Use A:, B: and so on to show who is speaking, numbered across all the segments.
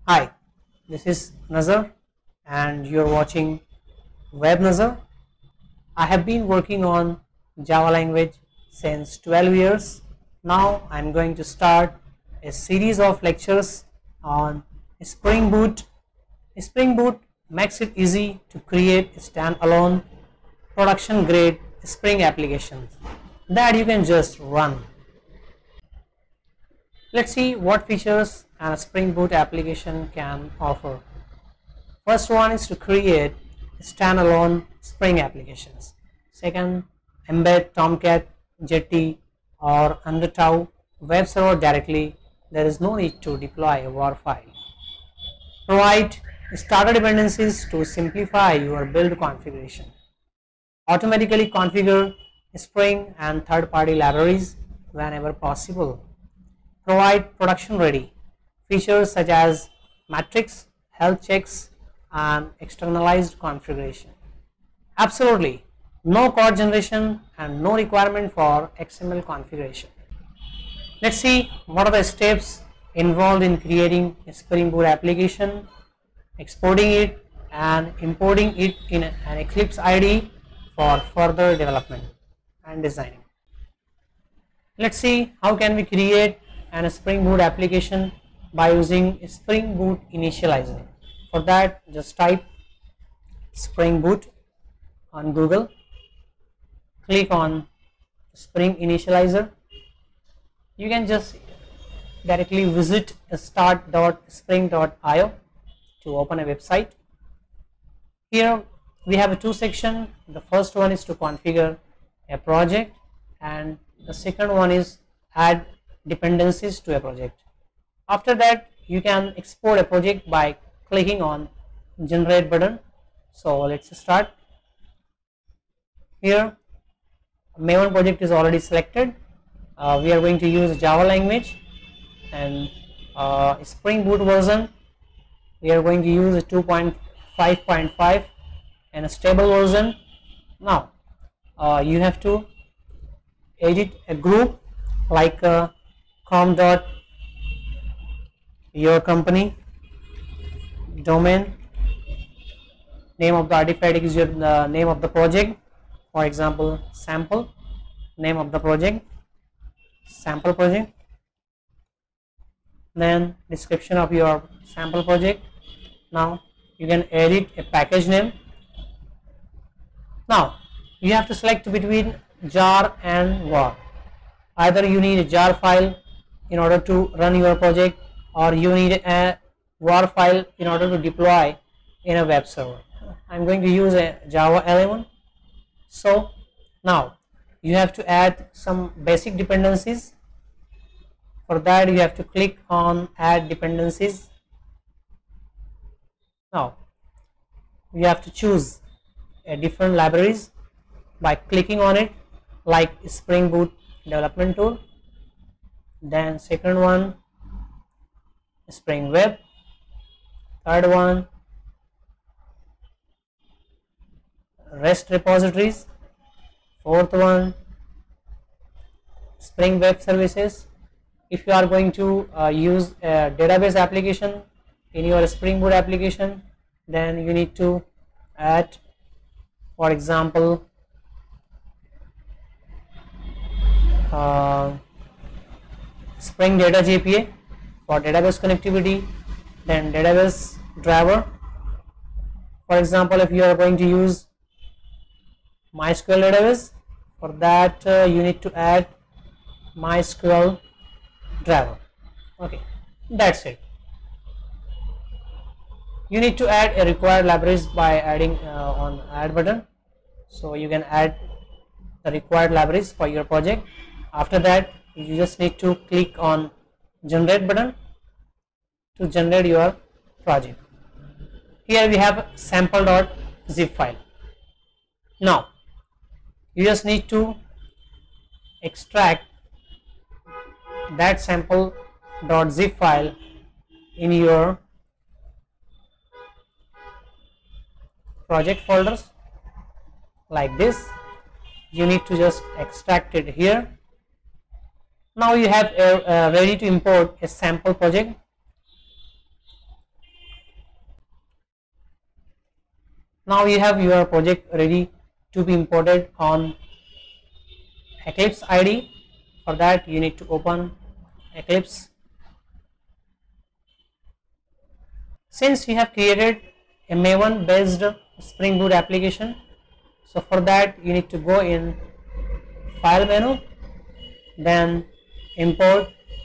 A: Hi, this is Nazar and you're watching Web Nazar. I have been working on Java language since 12 years. Now I'm going to start a series of lectures on Spring Boot. Spring Boot makes it easy to create standalone production grade Spring applications that you can just run. Let's see what features a Spring Boot application can offer. First one is to create standalone Spring applications. Second, embed Tomcat, Jetty or Undertow web server directly. There is no need to deploy a WAR file. Provide starter dependencies to simplify your build configuration. Automatically configure Spring and third-party libraries whenever possible. Provide production ready features such as metrics, health checks and externalized configuration. Absolutely no code generation and no requirement for XML configuration. Let's see what are the steps involved in creating a Spring Boot application, exporting it and importing it in an Eclipse IDE for further development and designing. Let's see how can we create an Spring Boot application by using Spring Boot Initializer. For that, just type Spring Boot on Google, click on Spring Initializer. You can just directly visit start.spring.io to open a website. Here we have two sections. The first one is to configure a project and the second one is add dependencies to a project. After that, you can export a project by clicking on generate button. So let's start. Here Maven project is already selected. We are going to use Java language and Spring Boot version. We are going to use 2.5.5 and a stable version. Now you have to edit a group like com.your company, domain, name of the artifact is your name of the project, for example sample, name of the project, sample project, then description of your sample project. Now you can edit a package name. Now you have to select between jar and WAR. Either you need a jar file in order to run your project or you need a WAR file in order to deploy in a web server. I'm going to use a Java 11. So now you have to add some basic dependencies. For that you have to click on add dependencies. Now you have to choose a different libraries by clicking on it, like Spring Boot development tool, then second one Spring Web, third one REST repositories, fourth one Spring Web Services. If you are going to use a database application in your Spring Boot application, then you need to add, for example, Spring Data JPA for database connectivity, then database driver. For example, if you are going to use MySQL database, for that you need to add MySQL driver. Okay, that's it. You need to add a required libraries by adding on add button. So you can add the required libraries for your project. After that, you just need to click on generate button to generate your project. Here we have sample.zip file. Now you just need to extract that sample.zip file in your project folders like this. You need to just extract it here. Now you have ready to import a sample project. Now you have your project ready to be imported on Eclipse IDE. For that you need to open Eclipse. Since you have created a Maven based Spring Boot application, so for that you need to go in File menu, then import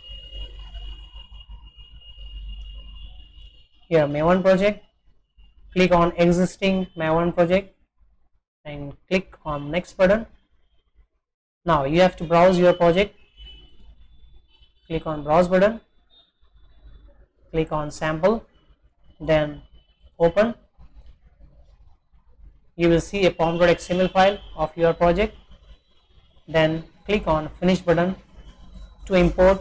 A: your Maven project, click on existing Maven project and click on next button. Now you have to browse your project, click on browse button, click on sample, then open. You will see a pom.xml file of your project, then click on finish button to import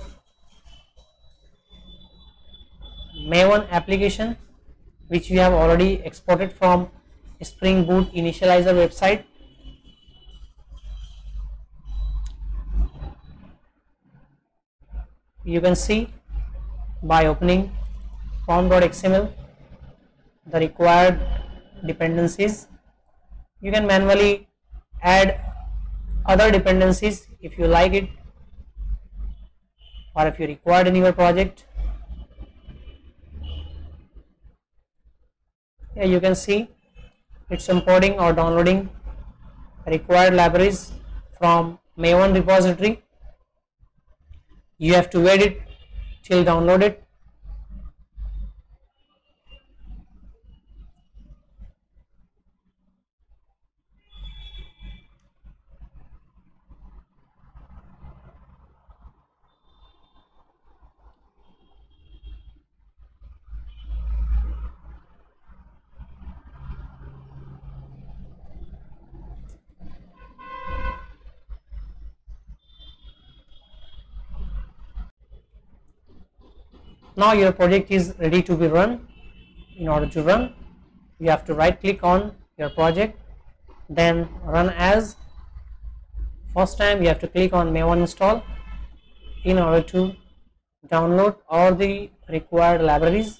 A: Maven application which you have already exported from Spring Boot initializer website. You can see by opening pom.xml the required dependencies. You can manually add other dependencies if you like it or if you required in your project. Here you can see it's importing or downloading required libraries from Maven repository. You have to wait it till downloaded. Now your project is ready to be run. In order to run, you have to right click on your project, then run as. First time you have to click on Maven install in order to download all the required libraries.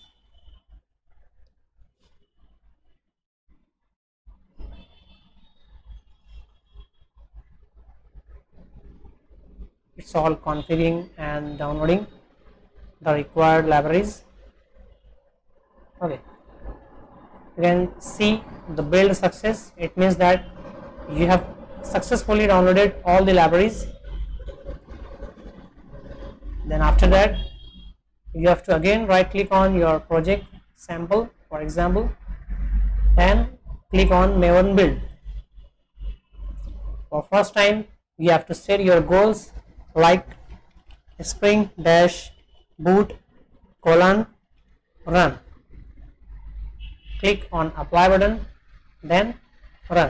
A: It's all configuring and downloading the required libraries. Okay, you can see the build success. It means that you have successfully downloaded all the libraries. Then after that you have to again right click on your project sample, for example, and click on Maven build. For first time you have to set your goals like spring dash boot colon run. Click on apply button, then run.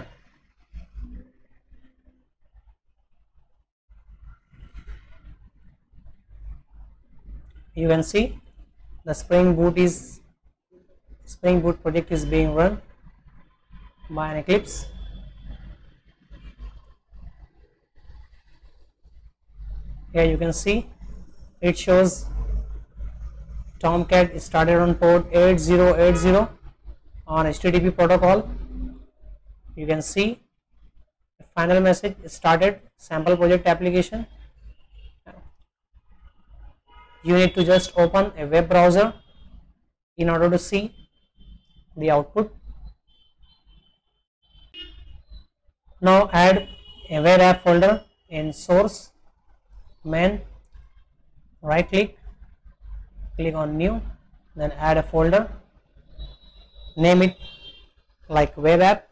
A: You can see the Spring Boot project is being run by an Eclipse. Here you can see it shows Tomcat started on port 8080 on HTTP protocol. You can see the final message started sample project application. You need to just open a web browser in order to see the output. Now add a web app folder in source main, right click, click on new, then add a folder, name it like web app,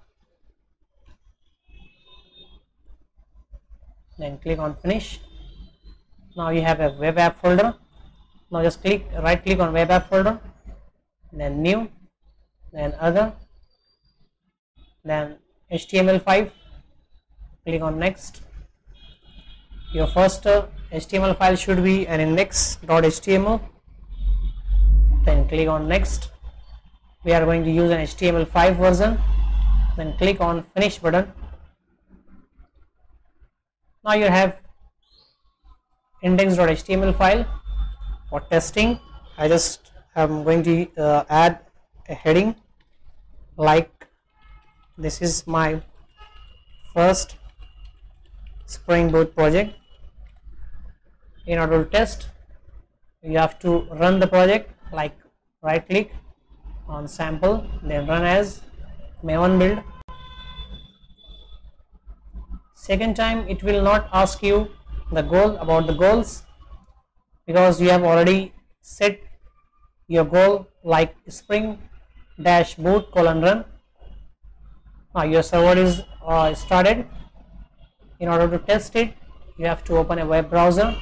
A: then click on finish. Now you have a web app folder. Now just right click on web app folder, then new, then other, then HTML5, click on next. Your first HTML file should be an index.html, then click on next. We are going to use an HTML5 version, then click on finish button. Now you have index.html file. For testing, I just am going to add a heading like this is my first Spring Boot project. In order to test, you have to run the project, like right click on sample, then run as Maven build. Second time it will not ask you the goal about the goals, because you have already set your goal like spring dash boot colon run. Now your server is started. In order to test it, you have to open a web browser,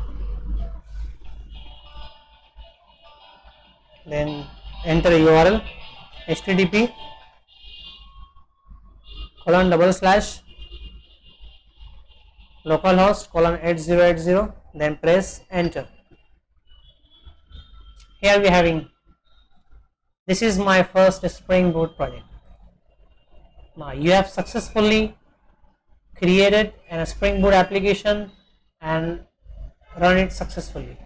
A: then enter a URL http :/localhost :8080, then press enter. Here we are having, this is my first Spring Boot project. Now you have successfully created a Spring Boot application and run it successfully.